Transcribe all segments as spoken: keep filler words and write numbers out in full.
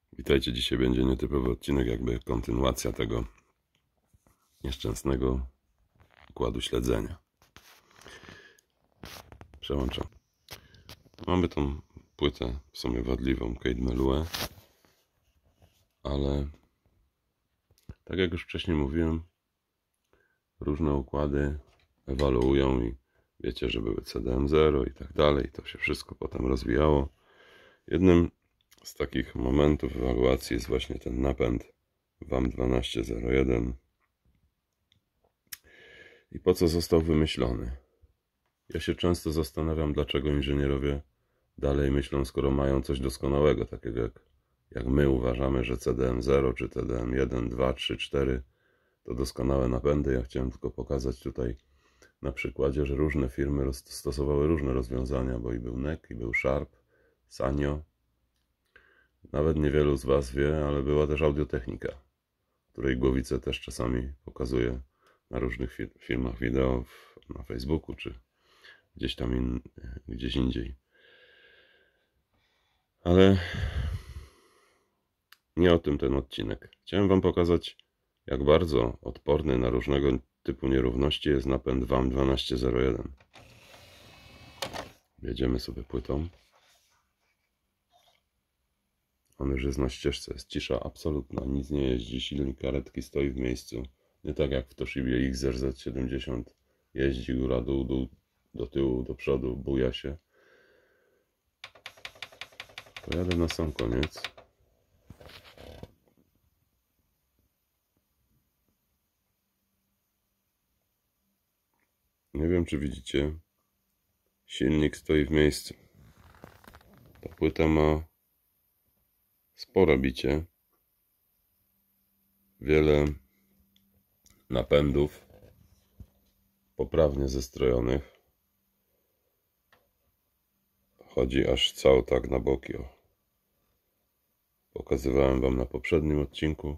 Witajcie, dzisiaj będzie nietypowy odcinek, jakby kontynuacja tego nieszczęsnego układu śledzenia. Przełączam. Mamy tą płytę w sumie wadliwą Kate Melue, ale tak jak już wcześniej mówiłem, różne układy ewaluują i wiecie, że były C D M zero i tak dalej. To się wszystko potem rozwijało. Jednym z takich momentów ewaluacji jest właśnie ten napęd W A M dwanaście zero jeden. I po co został wymyślony? Ja się często zastanawiam, dlaczego inżynierowie dalej myślą, skoro mają coś doskonałego, takiego jak, jak my uważamy, że C D M zero czy C D M jeden, dwa, trzy, cztery to doskonałe napędy. Ja chciałem tylko pokazać tutaj na przykładzie, że różne firmy stosowały różne rozwiązania, bo i był N E C, i był Sharp, Sanyo. Nawet niewielu z Was wie, ale była też Audio-Technica, której głowicę też czasami pokazuję na różnych filmach wideo na Facebooku, czy gdzieś tam in, gdzieś indziej. Ale nie o tym ten odcinek. Chciałem Wam pokazać, jak bardzo odporny na różnego typu nierówności jest napęd W A M dwanaście zero jeden. Jedziemy sobie płytą. On już jest na ścieżce, jest cisza absolutna, nic nie jeździ, silnik karetki stoi w miejscu. Nie tak jak w Toshibie X R Z siedemdziesiąt jeździ góra, dół, dół, do tyłu, do przodu, buja się. Pojadę na sam koniec. Nie wiem, czy widzicie, silnik stoi w miejscu. Ta płyta ma spore bicie, wiele napędów poprawnie zestrojonych. Chodzi aż cały tak na boki. O. Pokazywałem Wam na poprzednim odcinku,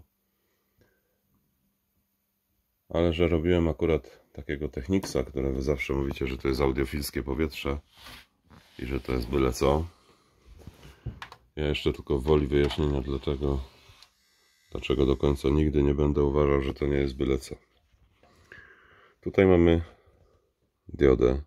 ale że robiłem akurat takiego Technicsa, które Wy zawsze mówicie, że to jest audiofilskie powietrze i że to jest byle co. Ja jeszcze tylko woli wyjaśnienia, dlaczego, dlaczego do końca nigdy nie będę uważał, że to nie jest byle co. Tutaj mamy diodę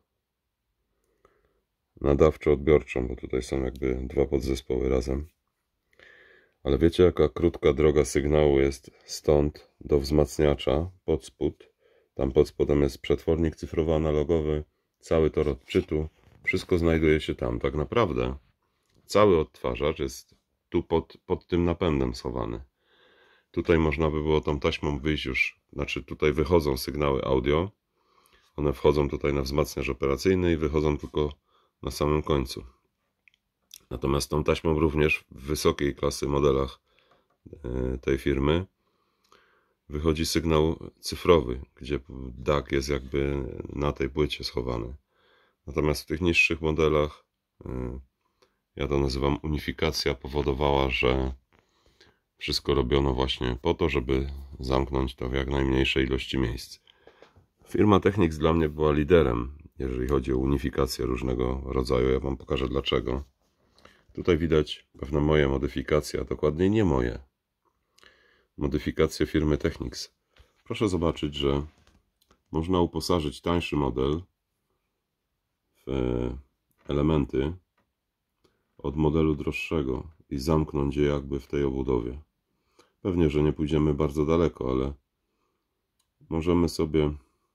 nadawczo-odbiorczą, bo tutaj są jakby dwa podzespoły razem. Ale wiecie, jaka krótka droga sygnału jest stąd do wzmacniacza pod spód? Tam pod spodem jest przetwornik cyfrowo-analogowy, cały tor odczytu, wszystko znajduje się tam. Tak naprawdę cały odtwarzacz jest tu pod, pod tym napędem schowany. Tutaj można by było tą taśmą wyjść już, znaczy tutaj wychodzą sygnały audio, one wchodzą tutaj na wzmacniacz operacyjny i wychodzą tylko na samym końcu. Natomiast tą taśmą również w wysokiej klasy modelach tej firmy wychodzi sygnał cyfrowy, gdzie D A C jest jakby na tej płycie schowany. Natomiast w tych niższych modelach, ja to nazywam unifikacja, powodowała, że wszystko robiono właśnie po to, żeby zamknąć to w jak najmniejszej ilości miejsc. Firma Technics dla mnie była liderem, jeżeli chodzi o unifikację różnego rodzaju. Ja Wam pokażę dlaczego. Tutaj widać pewne moje modyfikacje, a dokładniej nie moje. Modyfikacje firmy Technics. Proszę zobaczyć, że można uposażyć tańszy model w elementy od modelu droższego i zamknąć je jakby w tej obudowie. Pewnie, że nie pójdziemy bardzo daleko, ale możemy sobie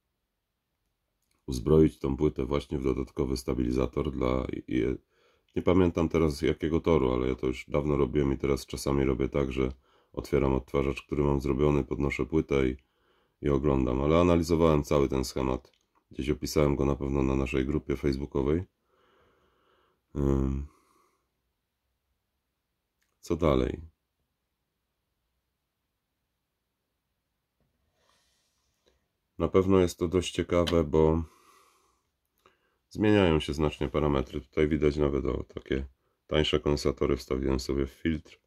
uzbroić tą płytę właśnie w dodatkowy stabilizator dla... Nie pamiętam teraz jakiego toru, ale ja to już dawno robiłem i teraz czasami robię tak, że otwieram odtwarzacz, który mam zrobiony, podnoszę płytę i, i oglądam. Ale analizowałem cały ten schemat. Gdzieś opisałem go na pewno na naszej grupie facebookowej. Co dalej? Na pewno jest to dość ciekawe, bo zmieniają się znacznie parametry. Tutaj widać nawet o takie tańsze kondensatory wstawiłem sobie w filtr.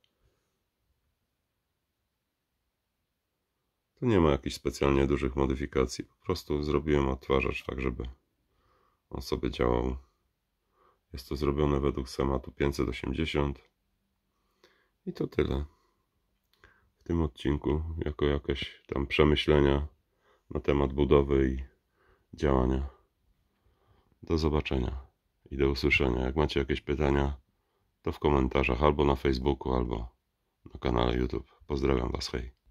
Tu nie ma jakichś specjalnie dużych modyfikacji. Po prostu zrobiłem odtwarzacz tak, żeby on sobie działał. Jest to zrobione według schematu pięćset osiemdziesiąt. I to tyle. w tym odcinku jako jakieś tam przemyślenia na temat budowy i działania. Do zobaczenia i do usłyszenia. Jak macie jakieś pytania, to w komentarzach albo na Facebooku, albo na kanale YouTube. Pozdrawiam Was, hej.